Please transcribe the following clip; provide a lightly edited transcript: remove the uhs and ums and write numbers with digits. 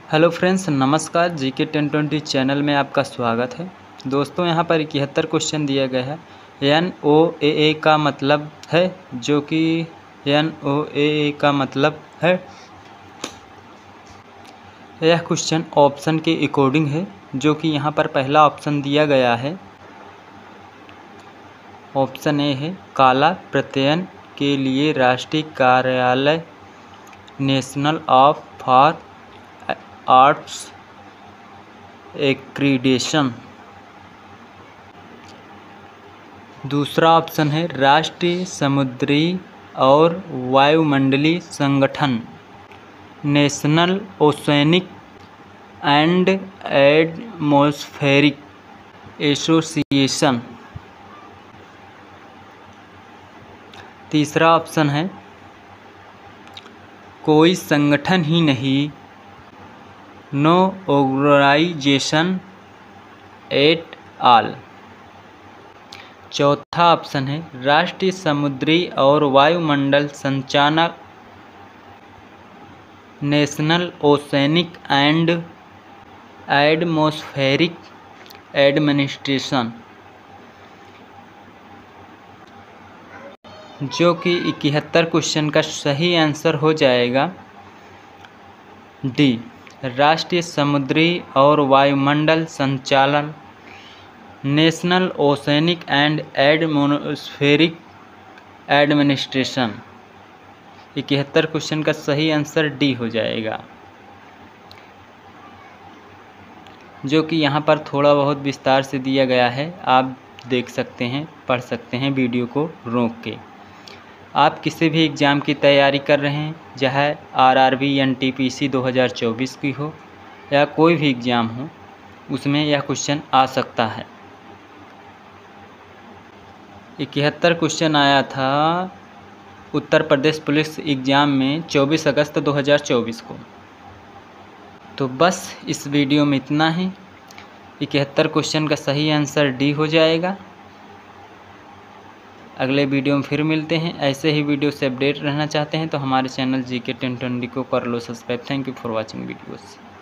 Hello friends, नमस्कार। GK 1020 channel में आपका स्वागत है। दोस्तों, यहाँ पर 71 क्वेश्चन दिया गया है। NOAA का मतलब है, जो कि NOAA का मतलब है, यह क्वेश्चन ऑप्शन के अकॉर्डिंग है, जो कि यहाँ पर पहला ऑप्शन दिया गया है। ऑप्शन ए है कला प्रत्ययन के लिए राष्ट्रीय कार्यालय national of for arts accreditation. दूसरा ऑप्शन है राष्ट्रीय समुद्री और वायुमंडलीय संगठन national oceanic and atmospheric association. तीसरा ऑप्शन है कोई संगठन ही नहीं, नो ऑर्गेनाइजेशन एट ऑल। चौथा ऑप्शन है राष्ट्रीय समुद्री और वायुमंडल संचालक national oceanic and atmospheric administration, जो कि 71 क्वेश्चन का सही आंसर हो जाएगा डी, राष्ट्रीय समुद्री और वायुमंडल संचालन national oceanic and atmospheric administration. 71 question का सही आंसर डी हो जाएगा, जो कि यहाँ पर थोड़ा बहुत विस्तार से दिया गया है। आप देख सकते हैं, पढ़ सकते हैं वीडियो को रोक के। आप किसी भी एग्ज़ाम की तैयारी कर रहे हैं, चाहे RRB NTPC 2024 की हो या कोई भी एग्ज़ाम हो, उसमें यह क्वेश्चन आ सकता है। 71 क्वेश्चन आया था उत्तर प्रदेश पुलिस एग्ज़ाम में 24 अगस्त 2024 को। तो बस इस वीडियो में इतना ही। 71 क्वेश्चन का सही आंसर डी हो जाएगा। अगले वीडियो में फिर मिलते हैं। ऐसे ही वीडियो से अपडेट रहना चाहते हैं तो हमारे चैनल GK 1020 को कर लो subscribe. Thank you for watching videos.